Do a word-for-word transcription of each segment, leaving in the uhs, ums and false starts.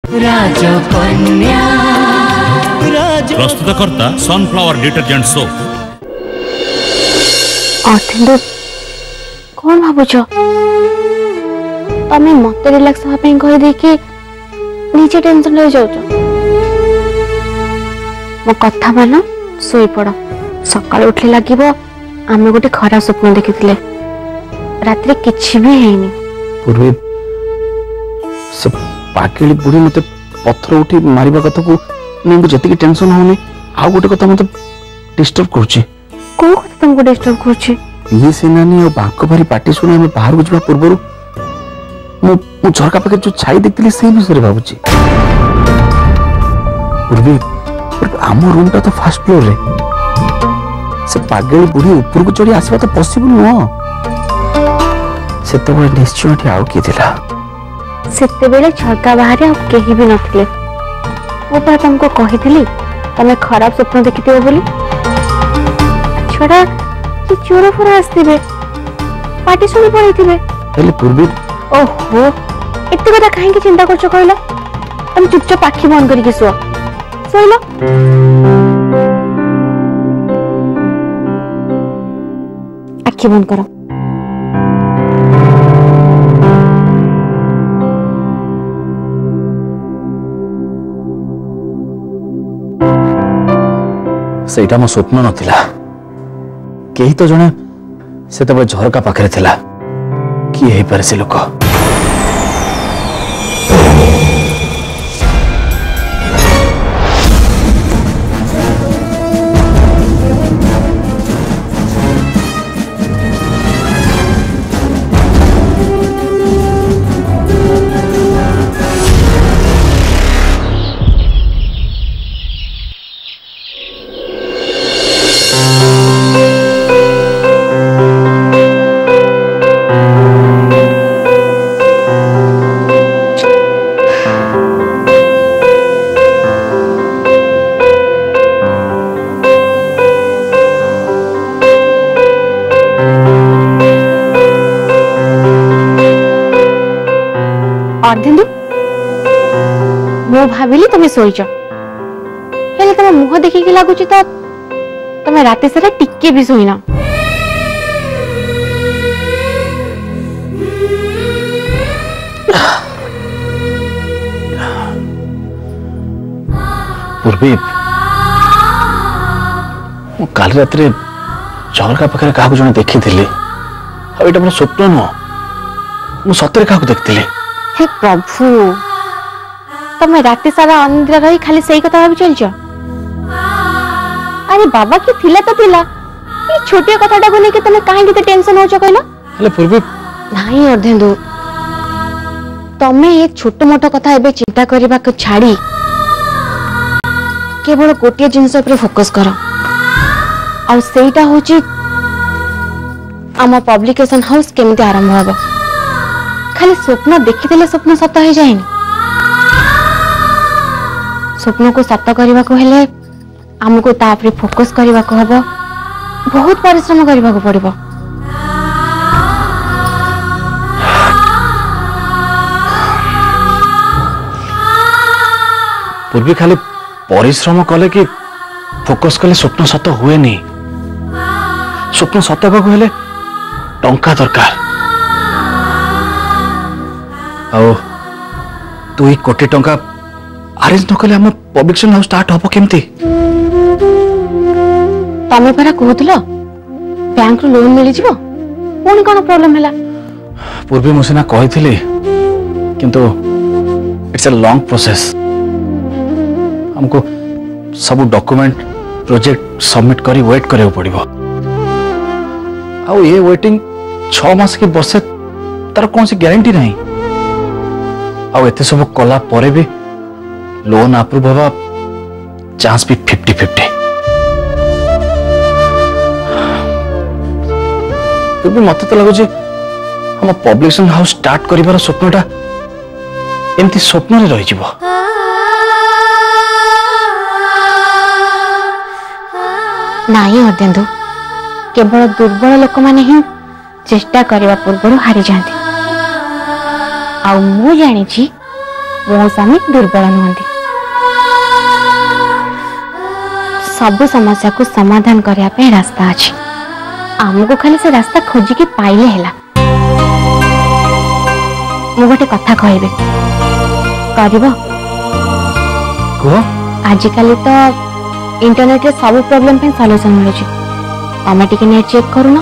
राजकन्या प्रस्तुतकर्ता sunflower detergent soap. कौन भावुच तमें मत रिलैक्स कह देके निजे टेंशन ले जाऊच। मो कथा मान सोई पड़ सकाल उठले लगे आम गोटे खराब स्वप्न देखी रात किछि भी हैनी। पूर्वी से पाकिली बुढ़ी मते पत्थर उठी मारिबा कथा को नहीं जति टेंशन होनी आ गोटे कथा मते डिस्टर्ब करछि। को कथा तुमको डिस्टर्ब करछि? ये सेनानी और बांको भारी पार्टी सुने हमें बाहर को जबा पूर्व मु मु झरका पाके जो छाई देखली से विषय रे भाबुछि। पूर्वी आम रूम ता तो फर्स्ट फ्लोर रे से पागली बुढ़ी ऊपर को चढ़ी आसबा तो पॉसिबल नुह। सेते बळे निश्चय ठी आउ की दिला सेते बेले झरका बाहर आ केही भी नथिले। मो पर तुमको कहिथिली तमे खराब स्वप्न देखिथिबो बोली। छड़ा कि चोर फोर आस्थिबे पार्टी सुनी पड़ीथिबे हेले पूर्वी। ओहो एते कथा काहे की चिंता करछो कहला? तुम चुपचाप आखी बंद करके सुओ सोइलो। आखी बंद करो। सेटा मो स्वप्न नथिला केही तो जने से तबे झरका पाखरे थिला कि हेई पारे से लोक। मो भाविली तुम्हें सोईच हेले तुम मुह देखिकी लगुच तो तुम रात सारा टिके भी सोईना। पूर्वी काल रात झरका पाखे क्या जन देखी थी आईटा मोर स्वप्न नुह मु सतरे क्या देखी। हे प्रभु तमें रात सारा अनिद्रा रही खाली सही कथा भाभी चलछ। अरे बाबा की थिला तो थिला ये छोटिया कथाटा को लेके तमे काहे केते टेंशन होछ कहला? हेले पूर्वी नाही अर्धेंदु तमे ये छोट मोटो कथा एबे चिंता करबा को छाड़ी केवल गोटिया जिंस पर फोकस करो और सेटा होची आम पब्लिकेशन हाउस केमिति आरंभ हबो। खाली स्वप्न देखिदेले स्वप्न सत हो जाएनी। स्वप्न को सत करने को हेले आमको तापरे फोकस करने को हबो बहुत परिश्रम करने को पड़िबो। पूर्वी खाली परिश्रम कले कि फोकस कले स्वप्न सत हुए नहीं। स्वप्न सत को हेले टंका दरकार आओ दुई कोटी टंका अरेंज न कले हम पब्लिकेशन हाउस स्टार्ट हबो केमती? तमे परा कहतलो बैंक रो लोन मिली जिवो कोन कोन प्रॉब्लम हैला? पूर्वी मुसिना कहिथिली किंतु इट्स अ लॉन्ग प्रोसेस। हमको सब डॉक्यूमेंट प्रोजेक्ट सबमिट करी वेट करे पड़िबो। आ ये वेटिंग छह मास के बसे तार कौन सी गारंटी नहीं। आ एते सब कला परे भी लोन अप्रूव हवा चांस भी फिफ्टी फिफ्टी। फिर भी मत तो लगुच हम पब्लिकेशन हाउस स्टार्ट करिवार स्वप्नटा एमती स्वप्न रे रही जीवो। नहीं अर्धेंदु केवल दुर्बल लोक माने ही चेष्टा करने पूर्व हारी जाती। आ मु जानी मो स्वामी दुर्बल नुहंती। सब समस्या को समाधान करने पे रास्ता अच्छी, आमको खाली से रास्ता खोजिकी पाइले हैला। मु गोटे कथा कहबे करबो? आजिकल तो इंटरनेट रे सब प्रॉब्लम पे सॉल्यूशन मिलुଛି। तमे टिके नेट चेक करूना,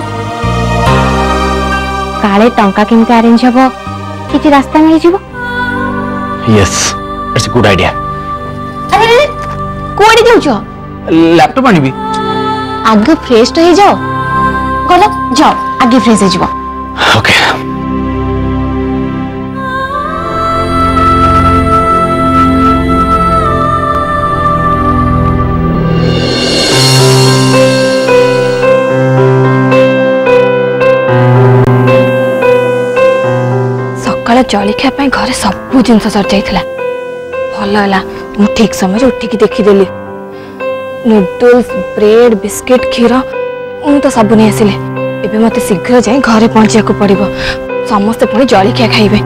काले टंका केमते अरेंज हबो किछि रास्ता मिल जिवो। Yes, it's a good idea. अरे कोडी देउछो? लैपटॉप आनिबी। आगे फ्रेश तो हे जाओ, गलो जाओ आगे फ्रेश हे जिवो। ओके। सकाळ जलिखिया पई घरे सब जिनस सर जाइथिला। भल हला मु ठीक समय उठिकी देखिदेली। नूडल्स, ब्रेड, बिस्किट, क्षीर मु तो सब नहीं आसिले। एबे मते शीघ्र जाई घरे पहुंचिया को पड़िबो, समस्त पुणी जलिखिया खाइबे।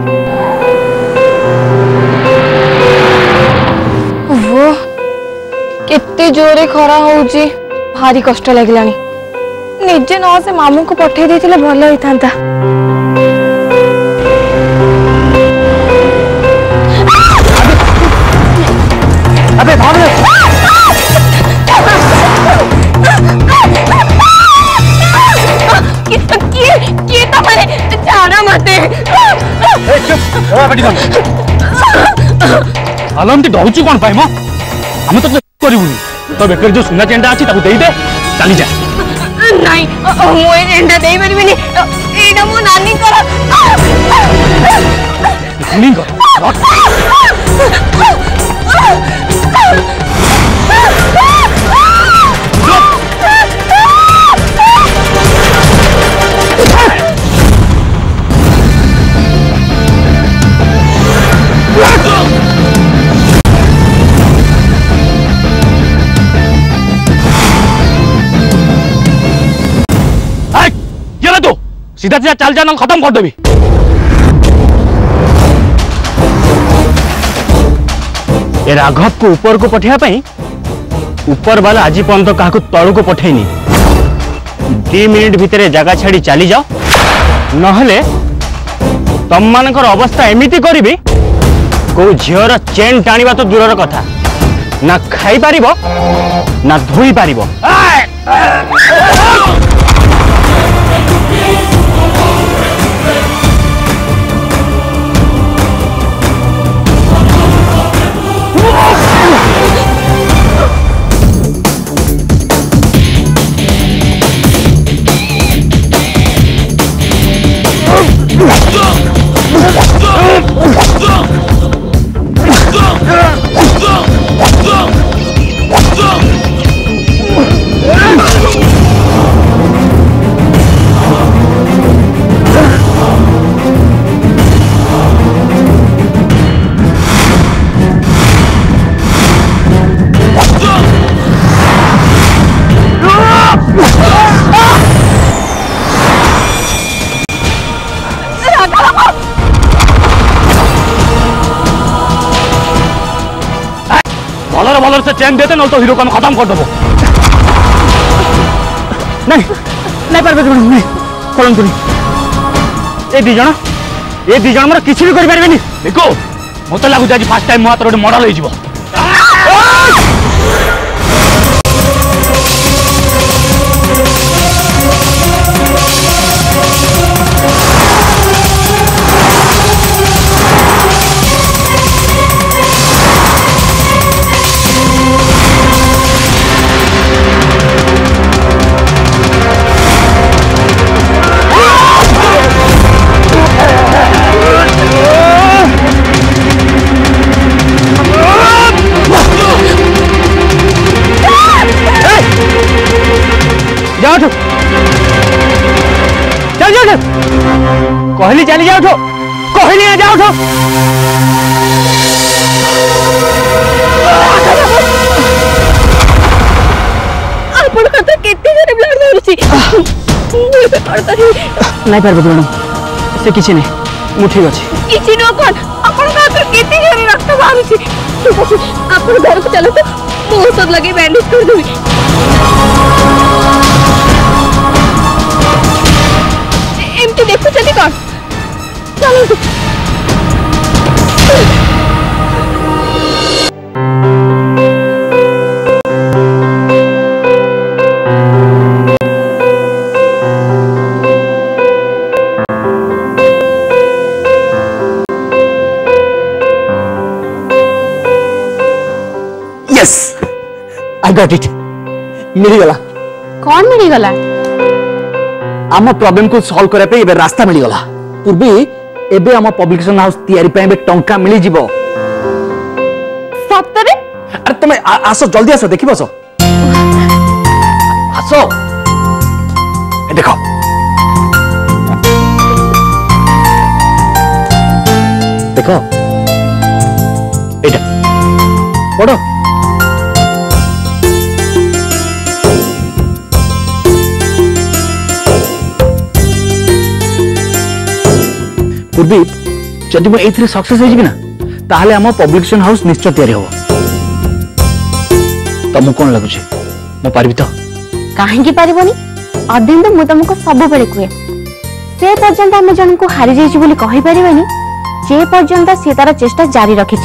वो केते जोरे खरा होउची, भारी कष्ट लागलानी। निजे न से मामू को पठे देथिले भल होइथांता। अबे भाग ले। किए किए तो माने जाना मते। ए चुप, ओए बेटी बन। आलम ती डहुची कोन पाई म? हम तो करिवुनी। तो बेकर जो सुना चेंडा अछि ताकू देई दे, चली जा। नहीं, मु ए चेंडा देई परबिनी। एडा मो नानी कर। नहीं कर। सीधा सीधा चल जाना, खत्म कर देवी। ये राघव को ऊपर को पठिया पाई ऊपर वाला आज पर्यंत क्या तलू को पठेनी। दी मिनिट भितर जगह छाड़ी चली जाओ, नहले तम मानकर अवस्था एमिति करी को झीर चेन टाणिबा तो दूर कथा, ना खाई पारिबो ना धोई पारिबो। भलर भलर से चैन देते न तो हीरो को खत्म कर देबो। नहीं नहीं पारबे मैडम, नहीं करंतु नहीं। ए दी जण ए दी जण मर किछि भी करि पारबेनी। देखो मते लागु आज फर्स्ट टाइम मात्र गोटे मॉडल होई जिवो। चल जाओ, कहली चली जाओ, उठो कहली आ जाओ, उठो। आपण कथा केते जरे ब्लड मारुची। नहीं पारबे मैडम, से किछि नहीं, मु ठीक अछि। किछि न कोन आपण का केते जरे रक्त बाहर ठीक अच्छे आप घर को चलते मु औषध लगे बैंडेज कर देवी एमती देखु चली कौन चलो Yes, I got it. मिली गला. कौन मिली गला? आम प्रॉब्लम को सॉल्व करे पे एबे रास्ता मिली गला. पूर्वी एबे आम पब्लिकेशन हाउस तैयारी पे एबे टंका मिली जिवो. सत्तरे? अरे तुम आसो जल्दी आसो देखि बसो. आसो. ए देखो. देखो. एटा. पढ़ो. पूर्वी जदि मु एथरे सक्सेस हो जिबि ना ताहले हम पब्लिकेशन हाउस निश्चय तैयारी हो तुमको कौन लगुचे मु पारिबि तो काहे की पारिबोनी अदिन तो मु तुमको सब बेले कुए से पर्यंत हम जन को हारि जाइछि बोली कहि परिबेनी जे पर्यंत से तार चेष्टा जारी रखिछि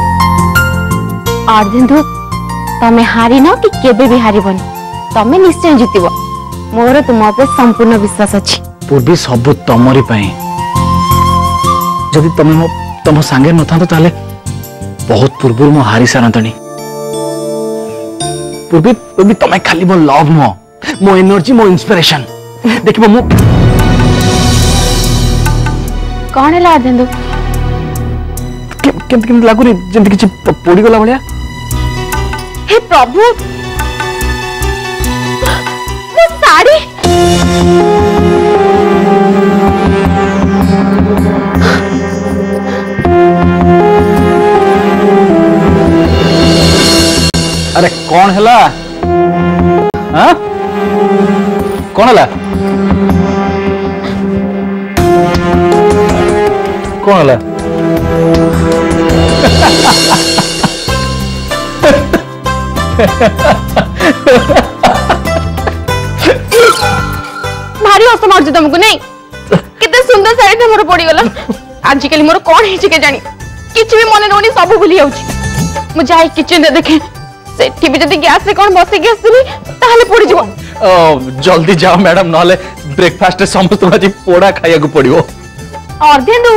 अदिन तो तमे हारि न कि केबे भी हारिबोनी तमे निश्चय जितिबो मोर तुम पे संपूर्ण विश्वास अछि पूर्वी सब तमरी पई जदि तुम मो तुम सांगे न था तो ताले बहुत पूर्व मो हारी सारंतनी पूर्वी पूर्वी तुम खाली मो लव मो मो एनर्जी मो इंस्पिरेशन देखिबो मो कौन है अर्धेंदु केम केम लागुनी जंती किछि पोड़ी गला भलिया हे प्रभु वो साड़ी अरे कौन हैला हाँ कौन हैला कौन हैला भारी हस मार तुमको नहीं कितने सुंदर साड़ी थे मोर पड़ी गला आजिकल मोर कौन है के जानी किछ भी मन रोनी सब भूली जाउची मु जाई किचन दे देखे सेठी भी जदी गैस रे कौन बसी गैस सुनी ताहले पड़ी जीवो ओ जल्दी जाओ मैडम नहले ब्रेकफास्ट रे समस्त आज पोड़ा खाया को पड़ियो और दे दो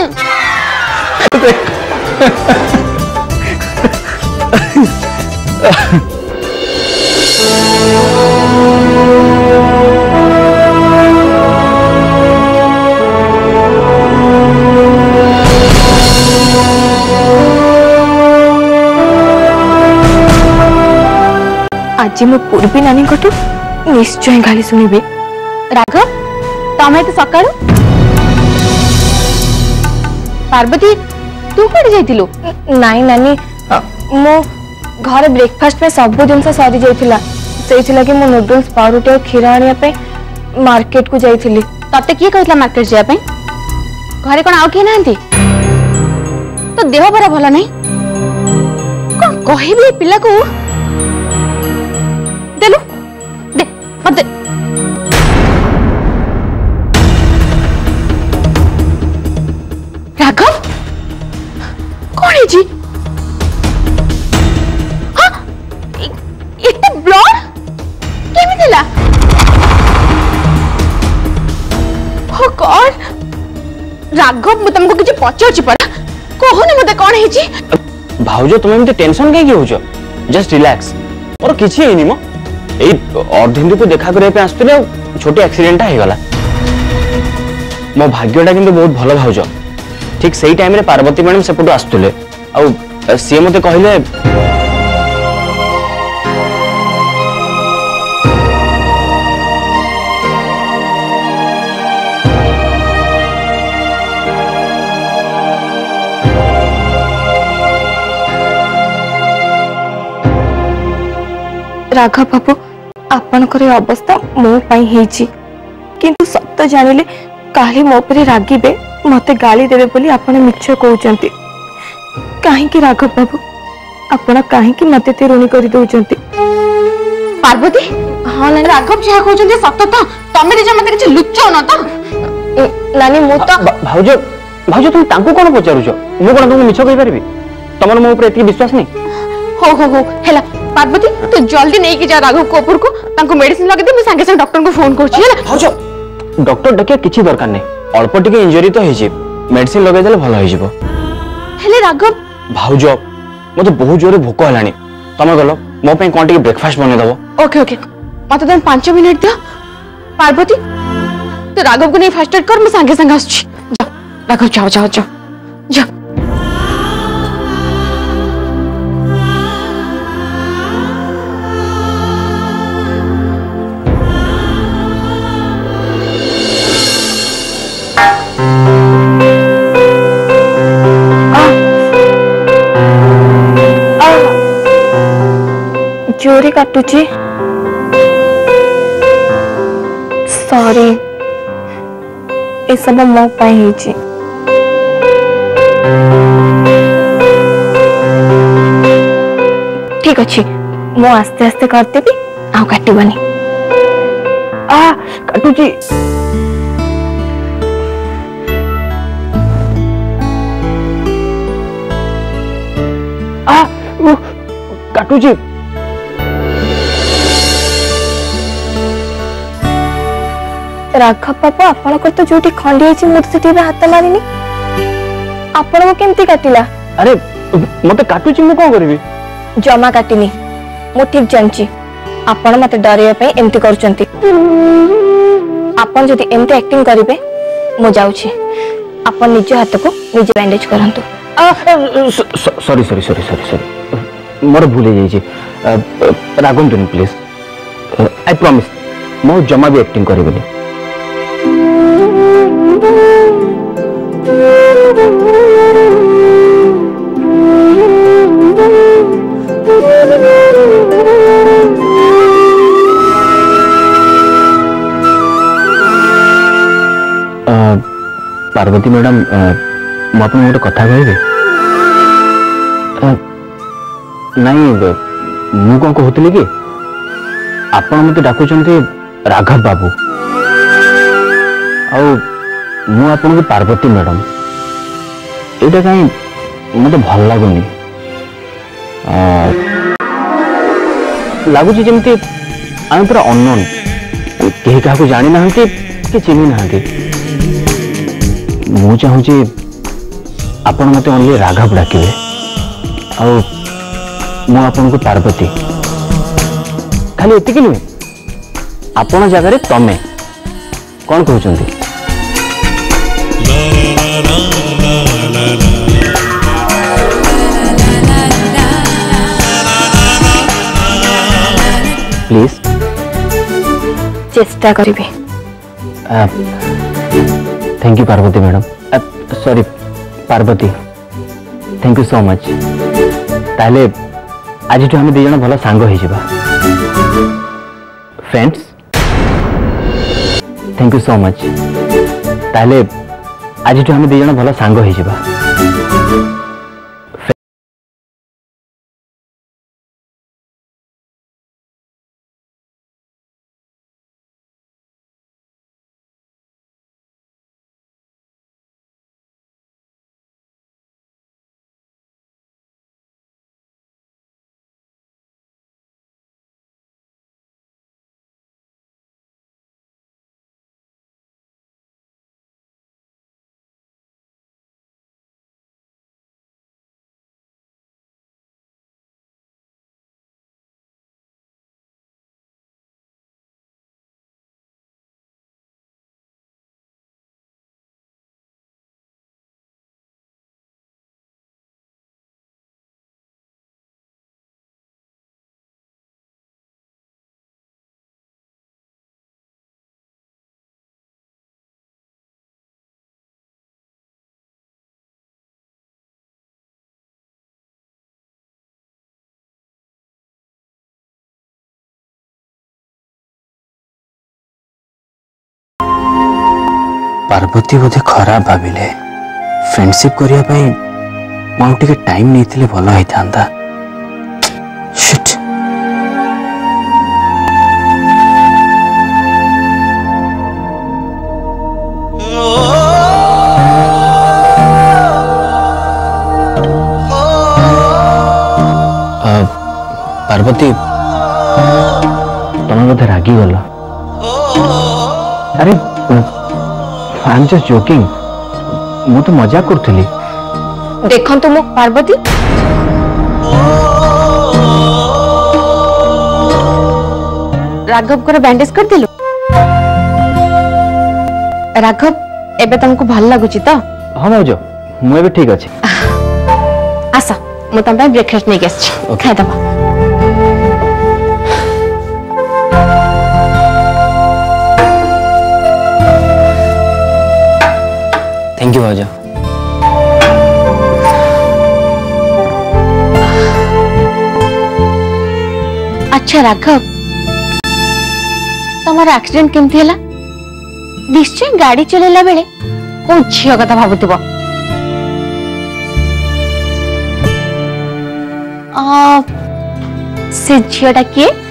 आज मु पूर्वी नानी कटु निश्चय गाली सुनिबे राघव तमे तो सकाळु पार्वती तू कड़े जाइतिलो नाई नानी मो घर ब्रेकफास्ट में सब दिन सरी जाइतिला सेइथिला कि मो नूडल्स पाउरुटी और खीर आनिया पे मार्केट को जाइतिली तते की कहतला मार्केट जाय पे घरे कोन आउ के नांती तो देह बरा भला नहीं कोन कहिबे पिला को देलु दे मत दे राघव कौन है जी हाँ इतना ब्लड केमी दिला ओ गॉड राघव मु तुमको किछ पचाउची पड़ा कोहनी मते कौन है जी भाउजो तुम एमते टेंशन काहे होजो जस्ट रिलैक्स और किछि हेनी मो ए अर्धेंदु को देखा करे पे आस्तले छोटे एक्सीडेंट हे गला मो भाग्यटा किंतु बहुत भलो भाउजो ठीक सही टाइम रे पार्वती मैडम सेपटू आस्तले आ सी मते कहले राघव बाबू आपणकर अवस्था मो पाई हेची किंतु सत्य जानिले काली मो परे रागिबे मते गाली देबे बोली आपण मिछ कहउचंती कहीं राघव बाबू आपण कहीं मत ऋणी कर दौरान पार्वती हाँ नानी राघव जहाँ कहते सत तो तुम निज मत किसी लुचाओ न तो नानी मु तो भाउज भाउज तुम तांको कोन पचारुछ मु कोन तुमको मिछ कहि परबी तमन मो ऊपर एति विश्वास नहीं हो हो हो हेला पार्वती तू जल्दी नहीं कि जा राघव को ऊपर को तांको मेडिसिन लगे दे मैं संगे संगे डॉक्टर को फोन कर छी हेला भाउज डॉक्टर डके किछि दरकार नहीं अल्प टिके इंजरी तो हेछि मेडिसिन लगे देले भलो होई जिवो हेले राघव भाउज मते बहुत जोरे भोक हलानी तमे गलो मो पे कोन टिके ब्रेकफास्ट बने दबो ओके ओके मते तुम पाँच मिनट दियो पार्वती तो राघव को नहीं फास्ट एड कर मैं संगे संगे आछी जा राघव जाओ जाओ जाओ जा जोरी काटुची सॉरी ये सब मो पाई ही ठीक अच्छे मु आस्ते आस्ते करते भी आउ काटबनी आ काटुची आ काटुची राघव बाबू आपन तो जो खंडी है मुझे हाथ मारिनी आपण को केमती काटिला अरे मते काटुची मु कोन करबी जमा काटिनी मु ठीक जानची आपण मते डरिया पे एमती करचंती आपण जदी एमती एक्टिंग करिवे मु जाउछी आपण निज हाथ को निज बैंडेज करंतु sorry sorry sorry sorry sorry मोर भूल जाई छी रागंतुनी प्लीज आई प्रॉमिस मो जमा भी एक्टिंग करिबनी पार्वती मैडम मु आपन गोटे कथा कहबे नहीं मु कौन कहूली कि आपण मत डाकुचंती राघव बाबू आउ मु आपन को पार्वती मैडम एटा कहीं मत भल लगुनी लगुच जमती आम पूरा अननोन कहीं क्या जानी ना कि चिन्ह ना मु चाहूँगी आपण मत ओनली राघव डाकिबे आउ मु आपन को पार्वती खाली एतिक नुहे आपण जगह तमे कौन कहते प्लीज चेष्टा करिवे thank you Parvati madam sorry Parvati thank you so much ताले आज तो हम दी जन भल सांग हो जावा friends thank you so much ताले आज तो हम दी जन भल सांग हो जावा पार्वती बोधे खराब भाविले फ्रेंडशिप करिया मुझे टाइम नहीं भल होता। शिट। पार्वती तुम बोधे रागी गल। अरे आई एम जस्ट जोकिंग, मु तो मजाक करथली। देखो तुम पार्वती राघव को बैंडेज कर दिलु। राघव एबे तुमको भल लगुची तो? हाँ मौज मुझे ठीक अच्छे। आस मु तुम ब्रेकफास्ट नहीं आसी खाईदबा। थैंक यू मौज। अच्छा राघव तमर एक्सीडेंट केमती हैला? निश्चय गाड़ी चलेला बेले को झियो कथा भाबुतबो। आ से झियोटा किए?